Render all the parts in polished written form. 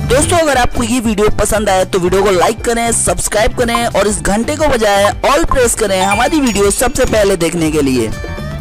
दोस्तों अगर आपको ये वीडियो पसंद आए तो वीडियो को लाइक करें, सब्सक्राइब करें और इस घंटे को बजाएं ऑल प्रेस करें हमारी वीडियो सबसे पहले देखने के लिए।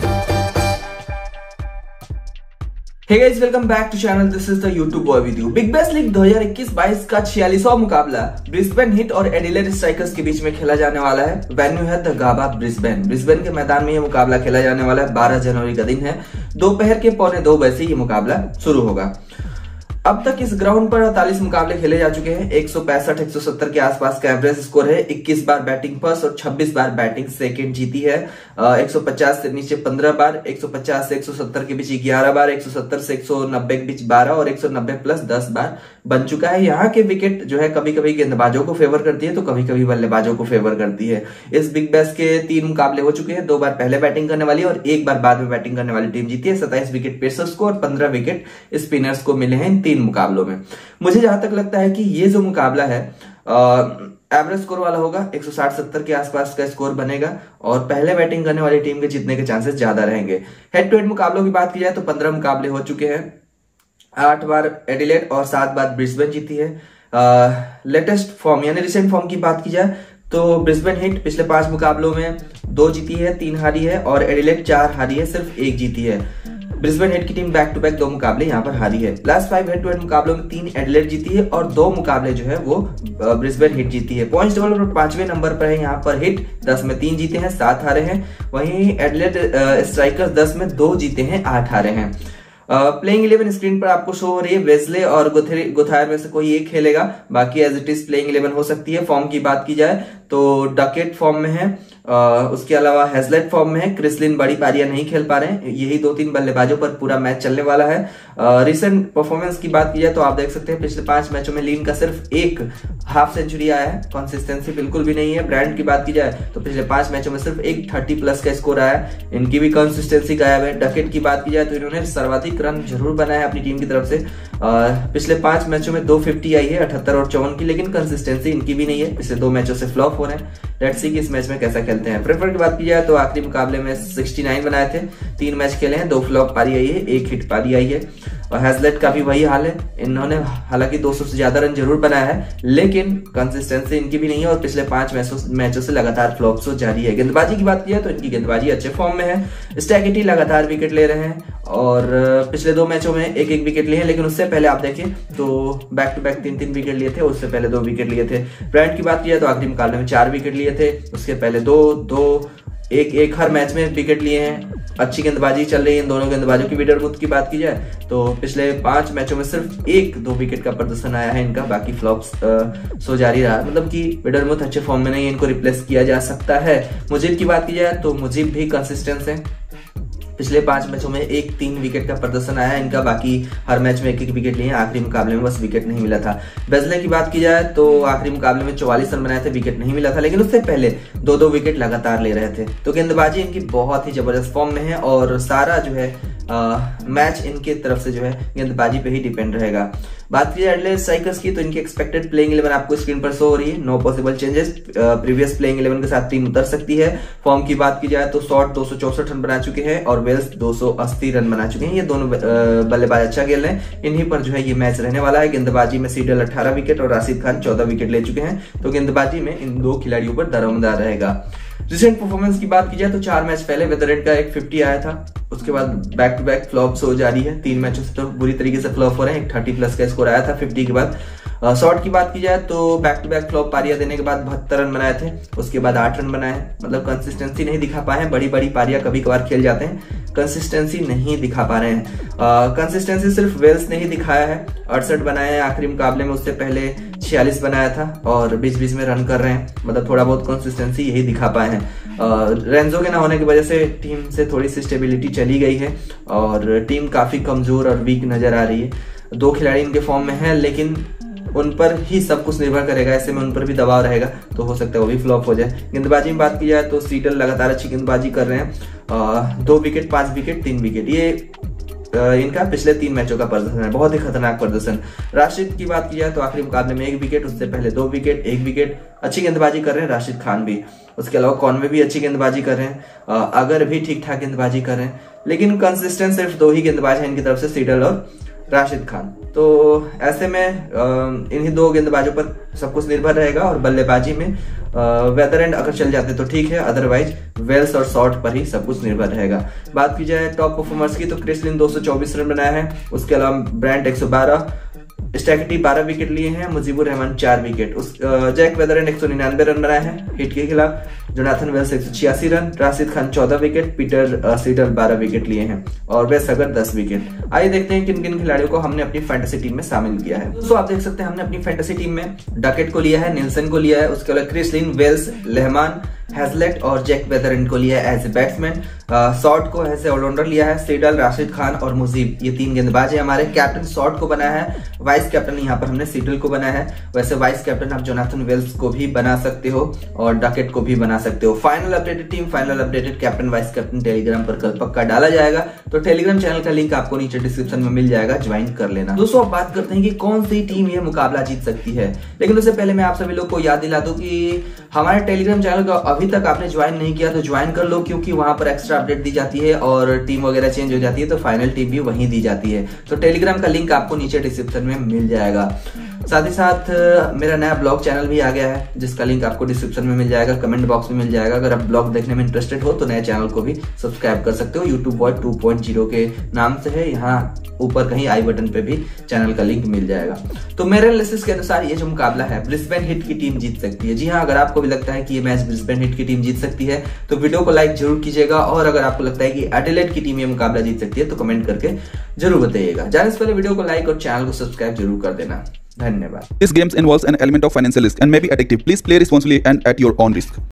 Hey guys, welcome back to channel. This is the YouTube boy with you. Big Bash League 2021-22 का 46वां मुकाबला ब्रिस्बेन हिट और एडिलेड स्ट्राइकर्स के बीच में खेला जाने वाला है। वेन्यू है द गाबा ब्रिस्बेन के मैदान में ये मुकाबला खेला जाने वाला है। 12 जनवरी का दिन है, दोपहर के 2:45 बजे ये मुकाबला शुरू होगा। अब तक इस ग्राउंड पर 48 मुकाबले खेले जा चुके हैं। 165-170 के आसपास का एवरेज स्कोर है। 21 बार बैटिंग फर्स्ट और 26 बार बैटिंग सेकंड जीती है। 150 से नीचे 15 बार, 150 से 170 के बीच 11 बार, 170 से 190 के बीच 12 और 190 प्लस 10 बार बन चुका है। यहाँ के विकेट जो है कभी कभी गेंदबाजों को फेवर करती है तो कभी कभी बल्लेबाजों को फेवर करती है। इस बिग बैश के 3 मुकाबले हो चुके हैं। 2 बार पहले बैटिंग करने वाली और 1 बार बाद में बैटिंग करने वाली टीम जीती है। 27 विकेट पेसर्स को और 15 विकेट स्पिनर्स को मिले हैं इन 3 मुकाबलों में। मुझे जहां तक लगता है कि ये जो मुकाबला है एवरेज स्कोर वाला होगा। 160-70 के आसपास का स्कोर बनेगा और पहले बैटिंग करने वाली टीम के जीतने के चांसेस ज्यादा रहेंगे। हेड टू हेड मुकाबलों की बात की जाए तो 15 मुकाबले हो चुके हैं। 8 बार एडिलेड और 7 बार ब्रिस्बेन जीती है। लेटेस्ट फॉर्म यानी रिसेंट फॉर्म की बात की जाए तो ब्रिस्बेन हिट पिछले 5 मुकाबलों में 2 जीती है, 3 हारी है और एडिलेड 4 हारी है, सिर्फ 1 जीती है। ब्रिस्बेन हिट की टीम बैक टू बैक 2 मुकाबले यहाँ पर हारी है। लास्ट 5 हेड टू हेड मुकाबलों में 3 एडिलेड जीती है और 2 मुकाबले जो है वो ब्रिस्बेन हिट जीती है। पॉइंट्स टेबल पर 5वें नंबर पर है यहाँ पर हिट, 10 में 3 जीते हैं, 7 हारे हैं। वहीं एडिलेड स्ट्राइकर्स 10 में 2 जीते हैं, 8 हारे हैं। प्लेइंग 11 स्क्रीन पर आपको शो हो रही है। वेस्ले और गुथायर में से कोई एक खेलेगा, बाकी एज इट इज प्लेइंग 11 हो सकती है। फॉर्म की बात की जाए तो डकेट फॉर्म में है, उसके अलावा हेजलेट फॉर्म में है। क्रिसलिन बड़ी पारियां नहीं खेल पा रहे हैं। यही 2-3 बल्लेबाजों पर पूरा मैच चलने वाला है। रिसेंट परफॉर्मेंस की बात की जाए तो आप देख सकते हैं पिछले 5 मैचों में लीन का सिर्फ 1 हाफ सेंचुरी आया है। कंसिस्टेंसी बिल्कुल भी नहीं है। ब्रांड की बात की जाए तो पिछले 5 मैचों में सिर्फ एक 30 प्लस का स्कोर आया है। इनकी भी कंसिस्टेंसी गायब है। डकेट की बात की जाए तो इन्होंने सर्वाधिक रन जरूर बनाया है अपनी टीम की तरफ से। पिछले 5 मैचों में 250 आई है, 78 और 54 की, लेकिन कंसिस्टेंसी इनकी भी नहीं है। पिछले 2 मैचों से फ्लॉप हो रहे हैं। लेट्स सी कि इस मैच में कैसा खेलते हैं। प्रेफर की बात की जाए तो आखिरी मुकाबले में 69 बनाए थे, 3 मैच खेले हैं, 2 फ्लॉप पारी आई है, 1 हिट पारी आई है। और हेजलेट का भी वही हाल है। इन्होंने हालांकि 200 से ज्यादा रन जरूर बनाया है लेकिन कंसिस्टेंसी इनकी भी नहीं है और पिछले 5 मैचों से लगातार फ्लॉप्स जारी है। गेंदबाजी की बात की जाए तो इनकी गेंदबाजी अच्छे फॉर्म में है। स्टैकेटी लगातार विकेट ले रहे हैं और पिछले 2 मैचों में 1-1 विकेट लिए हैं, लेकिन उससे पहले आप देखें तो बैक टू बैक 3-3 विकेट लिए थे। उससे पहले 2 विकेट लिए थे। ब्रांड की बात की जाए तो आखिरी मुकाबले में 4 विकेट लिए थे, उसके पहले 2-1 हर मैच में विकेट लिए हैं। अच्छी गेंदबाजी चल रही है इन दोनों गेंदबाजों की। विडरमुथ की बात की जाए तो पिछले 5 मैचों में सिर्फ 1-2 विकेट का प्रदर्शन आया है इनका, बाकी फ्लॉप्स सो जारी रहा। मतलब कि विडरमुथ अच्छे फॉर्म में नहीं है, इनको रिप्लेस किया जा सकता है। मुजीब की बात की जाए तो मुजीब भी कंसिस्टेंट है। पिछले 5 मैचों में 1-3 विकेट का प्रदर्शन आया है इनका, बाकी हर मैच में 1-1 विकेट लिए हैं। आखिरी मुकाबले में बस विकेट नहीं मिला था। बेजले की बात की जाए तो आखिरी मुकाबले में 44 रन बनाए थे, विकेट नहीं मिला था, लेकिन उससे पहले 2-2 विकेट लगातार ले रहे थे। तो गेंदबाजी इनकी बहुत ही जबरदस्त फॉर्म में है और सारा जो है मैच इनके तरफ से जो है गेंदबाजी पे ही डिपेंड रहेगा। बात की जाए एडिलेड स्ट्राइकर्स की तो इनकी एक्सपेक्टेड प्लेइंग 11 आपको स्क्रीन पर शो हो रही है। No possible changes. Previous playing 11 के साथ टीम उतर सकती है। फॉर्म की बात की जाए तो शॉर्ट 264 रन बना चुके हैं और वेल्स 280 रन बना चुके हैं। ये दोनों बल्लेबाज अच्छा खेल रहे हैं। इन्हीं पर जो है ये मैच रहने वाला है। गेंदबाजी में सीडल 18 विकेट और राशिद खान 14 विकेट ले चुके हैं। तो गेंदबाजी में इन 2 खिलाड़ियों पर दारोमदार रहेगा। रिसेंट परफॉर्मेंस की बात की जाए तो 4 मैच पहले वेदरहेड का एक 50 आया था, उसके बाद बैक टू बैक फ्लॉप्स हो जारी है। 3 मैचों से तो बुरी तरीके से फ्लॉप हो रहे हैं। एक 30 प्लस का स्कोर आया था 50 के बाद। शॉट की बात की जाए तो बैक टू बैक फ्लॉप पारियां देने के बाद 72 रन बनाए थे, उसके बाद 8 रन बनाए। मतलब कंसिस्टेंसी नहीं दिखा पाए हैं। बड़ी बड़ी पारियां कभी कभार खेल जाते हैं, कंसिस्टेंसी नहीं दिखा पा रहे हैं। कंसिस्टेंसी सिर्फ वेल्स ने ही दिखाया है। 68 बनाए हैं आखिरी मुकाबले में, उससे पहले 46 बनाया था और बीच बीच में रन कर रहे हैं। मतलब थोड़ा बहुत कंसिस्टेंसी यही दिखा पाए हैं। रेंजो के ना होने की वजह से टीम से थोड़ी सी स्टेबिलिटी चली गई है और टीम काफी कमजोर और वीक नजर आ रही है। 2 खिलाड़ी इनके फॉर्म में है लेकिन उन पर ही सब कुछ निर्भर करेगा। ऐसे में उन पर भी दबाव रहेगा तो हो सकता है वो भी फ्लॉप हो जाए। गेंदबाजी में बात की जाए तो सीडल लगातार अच्छी गेंदबाजी कर रहे हैं। 2 विकेट, 5 विकेट, 3 विकेट, ये इनका पिछले 3 मैचों का प्रदर्शन है। बहुत ही खतरनाक प्रदर्शन। राशिद की बात की जाए तो आखिरी मुकाबले में 1 विकेट, उससे पहले 2 विकेट, 1 विकेट। अच्छी गेंदबाजी कर रहे हैं राशिद खान भी। उसके अलावा कॉनवे भी अच्छी गेंदबाजी कर रहे हैं। अगर भी ठीक ठाक गेंदबाजी कर रहे हैं, लेकिन कंसिस्टेंट सिर्फ 2 ही गेंदबाज हैं इनकी तरफ से, सीडल और राशिद खान। तो ऐसे में इन्हीं दो गेंदबाजों पर सब कुछ निर्भर रहेगा और बल्लेबाजी में वेदर एंड अगर चल जाते तो ठीक है, अदरवाइज वेल्स और शॉर्ट पर ही सब कुछ निर्भर रहेगा। बात की जाए टॉप परफॉर्मर्स की तो क्रिस लिन 224 रन बनाया है, उसके अलावा ब्रांट 112, स्टैकेटी 12 विकेट लिए हैं, Mujibur Rahman 4 wicket, Jake Weatherald 199 run बनाए हैं हिट के खिलाफ, Jonathan Wells 186 run, Rashid Khan 14 wicket, Peter Siddle 12 wicket लिए हैं और वेस अगर 10 विकेट। आइए देखते हैं किन किन खिलाड़ियों को हमने अपनी फैंटेसी टीम में शामिल किया है। दोस्तों आप देख सकते हैं हमने अपनी फैंटेसी टीम में डकेट को लिया है, निल्सन को लिया है, उसके अलावा Chris Lynn, Wells, Rahman, Hazlewood और जैक वेदरलैंड को लिया है एज ए बैट्समैन, शॉर्ट को ऐसे ऑलराउंडर लिया है, सीडल, राशिद खान और मुजीब, ये 3 गेंदबाज है हमारे। कैप्टन शॉर्ट को बनाया है, वाइस कैप्टन यहाँ पर हमने सीडल को बनाया है, वैसे वाइस कैप्टन आप जोनाथन वेल्स को भी बना सकते हो और डकेट को भी बना सकते हो। Final updated team, final updated captain vice captain Telegram पर कल पक्का डाला जाएगा, तो टेलीग्राम चैनल का लिंक आपको नीचे डिस्क्रिप्शन में मिल जाएगा, ज्वाइन कर लेना। दोस्तों अब बात करते हैं कि कौन सी टीम ये मुकाबला जीत सकती है, लेकिन उससे पहले मैं आप सभी लोग को याद दिला दूं कि हमारे टेलीग्राम चैनल को अभी तक आपने ज्वाइन नहीं किया तो ज्वाइन कर लो, क्योंकि वहां पर एक्स्ट्रा अपडेट दी जाती है और टीम वगैरह चेंज हो जाती है तो फाइनल टीम भी वहीं दी जाती है। तो टेलीग्राम का लिंक आपको नीचे डिस्क्रिप्शन में मिल जाएगा। साथ ही साथ मेरा नया ब्लॉग चैनल भी आ गया है जिसका लिंक आपको डिस्क्रिप्शन में मिल जाएगा, कमेंट बॉक्स में मिल जाएगा। अगर आप ब्लॉग देखने में इंटरेस्टेड हो तो नए चैनल को भी सब्सक्राइब कर सकते हो, यूट्यूब बॉय 2.0 के नाम से है, यहाँ ऊपर कहीं आई बटन पे भी चैनल का लिंक मिल जाएगा। तो मेरे एनालिसिस के अनुसार ये जो मुकाबला है ब्रिस्बेन हिट की टीम जीत सकती है। जी हाँ, अगर आपको भी लगता है कि ये मैच ब्रिस्बेन हिट की टीम जीत सकती है तो वीडियो को लाइक जरूर कीजिएगा, और अगर आपको लगता है कि एडिलेड की टीम ये मुकाबला जीत सकती है तो कमेंट करके जरूर बताइएगा। जाने से पहले वीडियो को लाइक और चैनल को सब्सक्राइब जरूर कर देना। धन्यवाद। This game involves an element of financial risk and may be addictive. Please play responsibly and at your own risk.